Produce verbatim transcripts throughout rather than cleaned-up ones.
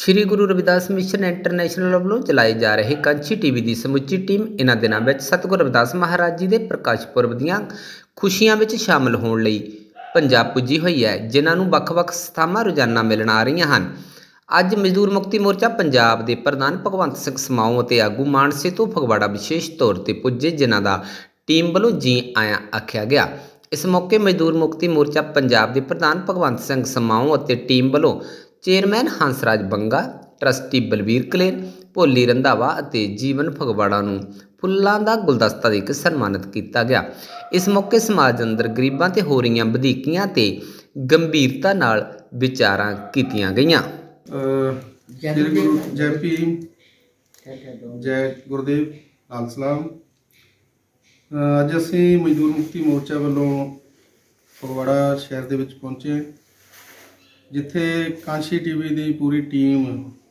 ਸ਼੍ਰੀ Guru Ravidas mission international ਵੱਲੋਂ ਚਲਾਏ ਜਾ ਰਹੇ ਕਾਂਛੀ ਟੀਵੀ ਦੀ ਸਮੁੱਚੀ ਟੀਮ ਇਨ੍ਹਾਂ ਦਿਨਾਂ ਵਿੱਚ ਸਤਿਗੁਰੂ ਰਵਿਦਾਸ ਮਹਾਰਾਜ ਜੀ ਦੇ ਪ੍ਰਕਾਸ਼ ਪੁਰਬ ਦੀਆਂ ਖੁਸ਼ੀਆਂ ਵਿੱਚ ਸ਼ਾਮਲ ਹੋਣ ਲਈ ਪੰਜਾਬ ਪੁੱਜੀ ਹੋਈ ਹੈ, ਜਿਨ੍ਹਾਂ ਨੂੰ ਵੱਖ-ਵੱਖ ਸਥਾਨਾਂ ਰੋਜ਼ਾਨਾ ਮਿਲਣ ਆ ਰਹੀਆਂ ਹਨ। ਅੱਜ ਮਜ਼ਦੂਰ ਮੁਕਤੀ ਮੋਰਚਾ ਪੰਜਾਬ ਦੇ ਪ੍ਰਧਾਨ ਭਗਵੰਤ ਸਿੰਘ ਸਮਾਉ ਅਤੇ ਆਗੂ ਮਾਨਸੇ ਤੋਂ ਫਗਵਾੜਾ ਵਿਸ਼ੇਸ਼ ਤੌਰ ਤੇ ਪੁੱਜੇ, ਜਿਨ੍ਹਾਂ ਦਾ ਟੀਮ ਵੱਲੋਂ ਜੀ ਆਇਆਂ ਆਖਿਆ ਗਿਆ। ਇਸ ਮੌਕੇ ਮਜ਼ਦੂਰ ਮੁਕਤੀ ਮੋਰਚਾ ਪੰਜਾਬ ਦੇ ਪ੍ਰਧਾਨ ਭਗਵੰਤ ਸਿੰਘ ਸਮਾਉ ਅਤੇ ਟੀਮ ਵੱਲੋਂ ਚੇਅਰਮੈਨ ਹੰਸਰਾਜ ਬੰਗਾ, ਟਰਸਟੀ ਬਲਵੀਰ ਕਲੇਰ, ਭੋਲੀ ਰੰਧਾਵਾ ਅਤੇ ਜੀਵਨ ਫਗਵਾੜਾ ਨੂੰ ਫੁੱਲਾਂ ਦਾ ਗੁਲਦਸਤਾ ਦੇ ਕੇ ਸਨਮਾਨਿਤ ਕੀਤਾ ਗਿਆ। ਇਸ ਮੌਕੇ ਸਮਾਜ ਅੰਦਰ ਗਰੀਬਾਂ ਤੇ ਹੋ ਰਹੀਆਂ ਵਧੀਕੀਆਂ ਤੇ ਗੰਭੀਰਤਾ ਨਾਲ ਵਿਚਾਰਾਂ ਕੀਤੀਆਂ ਗਈਆਂ। ਜੈ ਗੁਰੂ ਜੈ ਭੀਮ ਜੈ ਗੁਰਦੇਵ ਲਾਲ ਸਲਾਮ। ਅੱਜ ਅਸੀਂ ਮਜ਼ਦੂਰ ਮੁਕਤੀ ਮੋਰਚਾ ਵੱਲੋਂ ਫਗਵਾੜਾ ਸ਼ਹਿਰ ਦੇ ਵਿੱਚ ਪਹੁੰਚੇ, ਜਿੱਥੇ ਕਾਂਛੀ ਟੀਵੀ ਦੀ ਪੂਰੀ ਟੀਮ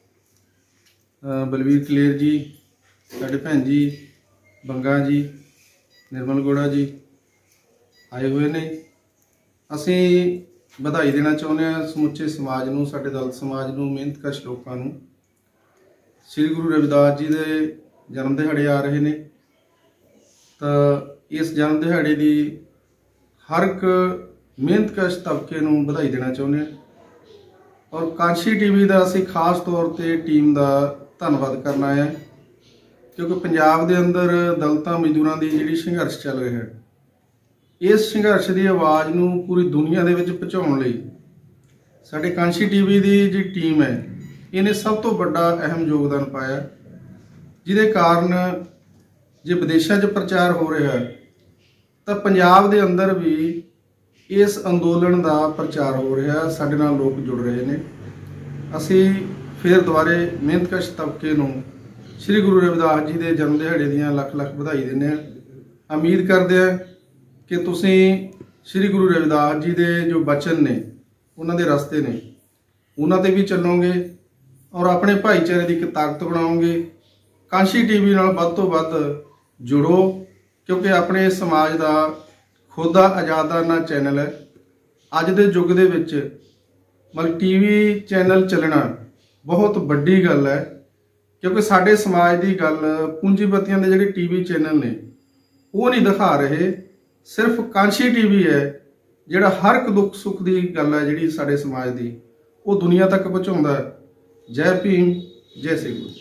ਬਲਵੀਰ ਕਲੇਰ ਜੀ, ਸਾਡੇ ਭੈਣ ਜੀ ਬੰਗਾ ਜੀ, ਨਿਰਮਲ ਗੋੜਾ ਜੀ ਆਏ ਹੋਏ ਨੇ। ਅਸੀਂ ਵਧਾਈ ਦੇਣਾ ਚਾਹੁੰਦੇ ਹਾਂ ਸਮੁੱਚੇ ਸਮਾਜ ਨੂੰ, ਸਾਡੇ ਦਲਿਤ ਸਮਾਜ ਨੂੰ, ਮਿਹਨਤਕਸ਼ ਲੋਕਾਂ ਨੂੰ। ਸ੍ਰੀ ਗੁਰੂ ਰਵਿਦਾਸ ਜੀ ਦੇ ਜਨਮ ਦਿਹਾੜੇ ਆ ਰਹੇ ਨੇ, ਤਾਂ ਇਸ ਜਨਮ ਦਿਹਾੜੇ ਦੀ ਹਰ ਇੱਕ ਮਿਹਨਤਕਸ਼ ਤਬਕੇ ਨੂੰ ਵਧਾਈ ਦੇਣਾ ਚਾਹੁੰਦੇ ਹਾਂ। ਔਰ ਕਾਂਛੀ ਟੀਵੀ ਦਾ ਅਸੀਂ ਖਾਸ ਤੌਰ ਤੇ ਟੀਮ ਦਾ ਧੰਨਵਾਦ ਕਰਨਾ ਹੈ, ਕਿਉਂਕਿ ਪੰਜਾਬ ਦੇ ਅੰਦਰ ਦਲਿਤਾਂ ਮਜ਼ਦੂਰਾਂ ਦੀ ਜਿਹੜੀ ਸੰਘਰਸ਼ ਚੱਲ ਰਿਹਾ ਹੈ, ਇਸ ਸੰਘਰਸ਼ ਦੀ ਆਵਾਜ਼ ਨੂੰ ਪੂਰੀ ਦੁਨੀਆ ਦੇ ਵਿੱਚ ਪਹੁੰਚਾਉਣ ਲਈ ਸਾਡੇ ਕਾਂਛੀ ਟੀਵੀ ਦੀ ਜਿਹੜੀ ਟੀਮ ਹੈ, ਇਹਨੇ ਸਭ ਤੋਂ ਵੱਡਾ ਅਹਿਮ ਯੋਗਦਾਨ ਪਾਇਆ, ਜਿਹਦੇ ਕਾਰਨ ਜੇ ਵਿਦੇਸ਼ਾਂ 'ਚ ਪ੍ਰਚਾਰ ਹੋ ਰਿਹਾ ਤਾਂ ਪੰਜਾਬ ਦੇ ਅੰਦਰ ਵੀ ਇਸ ਅੰਦੋਲਨ ਦਾ ਪ੍ਰਚਾਰ ਹੋ ਰਿਹਾ, ਸਾਡੇ ਨਾਲ ਲੋਕ ਜੁੜ ਰਹੇ ਨੇ। ਅਸੀਂ ਫਿਰ ਦੁਬਾਰੇ ਮਿਹਨਤਕਸ਼ ਤਬਕੇ ਨੂੰ ਸ੍ਰੀ ਗੁਰੂ ਰਵਿਦਾਸ ਜੀ ਦੇ ਜਨਮ ਦਿਹਾੜੇ ਦੀਆਂ ਲੱਖ ਲੱਖ ਵਧਾਈ ਦਿੰਦੇ ਹਾਂ। ਉਮੀਦ ਕਰਦੇ ਹਾਂ ਕਿ ਤੁਸੀਂ ਸ੍ਰੀ ਗੁਰੂ ਰਵਿਦਾਸ ਜੀ ਦੇ ਜੋ ਬਚਨ ਨੇ, ਉਹਨਾਂ ਦੇ ਰਸਤੇ ਨੇ, ਉਹਨਾਂ ਤੇ ਵੀ ਚੱਲੋਗੇ ਔਰ ਆਪਣੇ ਭਾਈਚਾਰੇ ਦੀ ਇੱਕ ਤਾਕਤ ਬਣਾਓਗੇ। ਕਾਂਛੀ ਟੀਵੀ ਨਾਲ ਵੱਧ ਤੋਂ ਵੱਧ ਜੁੜੋ, ਕਿਉਂਕਿ ਆਪਣੇ ਸਮਾਜ ਦਾ ਖੁਦ ਦਾ ਆਜ਼ਾਦਾਨਾ ਚੈਨਲ ਹੈ। ਅੱਜ ਦੇ ਯੁੱਗ ਦੇ ਵਿੱਚ ਮਤਲਬ ਟੀਵੀ ਚੈਨਲ ਚੱਲਣਾ ਬਹੁਤ ਵੱਡੀ ਗੱਲ ਹੈ, ਕਿਉਂਕਿ ਸਾਡੇ ਸਮਾਜ ਦੀ ਗੱਲ ਪੂੰਜੀਪਤੀਆਂ ਦੇ ਜਿਹੜੇ ਟੀਵੀ ਚੈਨਲ ਨੇ ਉਹ ਨਹੀਂ ਦਿਖਾ ਰਹੇ। ਸਿਰਫ ਕਾਂਛੀ ਟੀਵੀ ਹੈ ਜਿਹੜਾ ਹਰ ਇੱਕ ਦੁੱਖ ਸੁੱਖ ਦੀ ਗੱਲ ਹੈ ਜਿਹੜੀ ਸਾਡੇ ਸਮਾਜ ਦੀ, ਉਹ ਦੁਨੀਆ ਤੱਕ ਪਹੁੰਚਾਉਂਦਾ ਹੈ। ਜੈ ਭੀਮ, ਜੈ ਸ੍ਰੀ ਗੁਰੂ।